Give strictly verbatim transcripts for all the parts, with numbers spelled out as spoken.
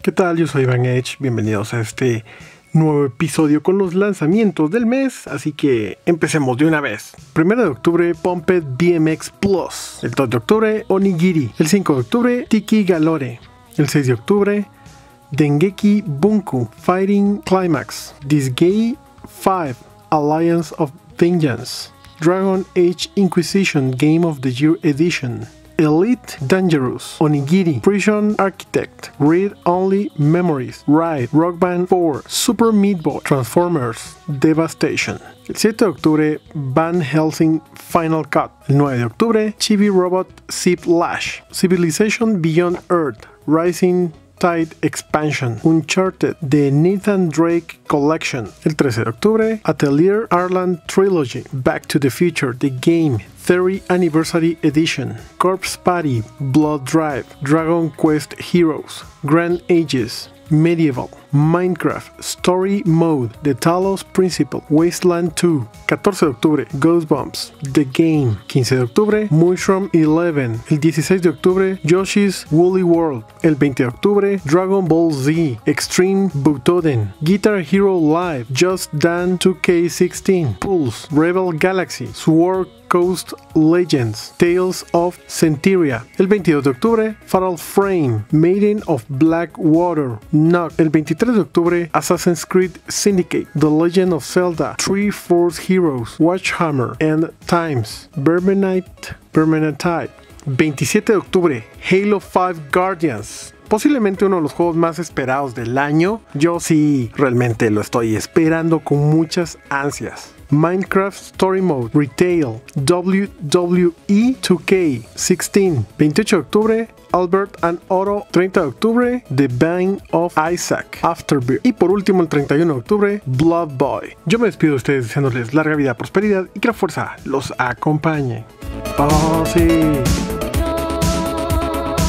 ¿Qué tal? Yo soy Iván Edge, bienvenidos a este nuevo episodio con los lanzamientos del mes, así que empecemos de una vez. Primero de octubre, Pumped B M X Plus. El dos de octubre, Onigiri. El cinco de octubre, Tiki Galore. El seis de octubre, Dengeki Bunko Fighting Climax. Disgaea cinco Alliance of Vengeance. Dragon Age Inquisition Game of the Year Edition. Elite Dangerous, Onigiri, Prison Architect, Read Only Memories, Ride, Rock Band four, Super Meat Boy, Transformers, Devastation. El siete de octubre, Van Helsing Final Cut. El nueve de octubre, Chibi Robot Zip Lash, Civilization Beyond Earth, Rising Tide Expansion, Uncharted, The Nathan Drake Collection. El trece de octubre, Atelier Arland Trilogy, Back to the Future, The Game, thirtieth Anniversary Edition, Corpse Party, Blood Drive, Dragon Quest Heroes, Grand Ages, Medieval, Minecraft, Story Mode, The Talos Principle, Wasteland two. catorce de octubre, Goosebumps, The Game. quince de octubre, Mushroom eleven. El dieciséis de octubre, Yoshi's Woolly World. El veinte de octubre, Dragon Ball Z, Extreme Butoden, Guitar Hero Live, Just Dance two K sixteen, Pulse, Rebel Galaxy, Sword Coast Legends, Tales of Centuria. El veintidós de octubre, Fatal Frame, Maiden of Blackwater, Nock. El veintitrés de octubre, Assassin's Creed Syndicate, The Legend of Zelda, Three Force Heroes, Watchhammer, End Times, Verminite, Verminite. veintisiete de octubre, Halo cinco Guardians. Posiblemente uno de los juegos más esperados del año. Yo sí realmente lo estoy esperando con muchas ansias. Minecraft Story Mode, Retail, W W E two K sixteen. veintiocho de octubre, Albert and Otto. treinta de octubre, The Bane of Isaac, Afterbirth. Y por último, el treinta y uno de octubre, Blood Boy. Yo me despido de ustedes deseándoles larga vida, prosperidad y que la fuerza los acompañe. ¡Oh, sí!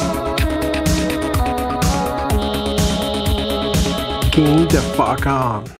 King the fuck on.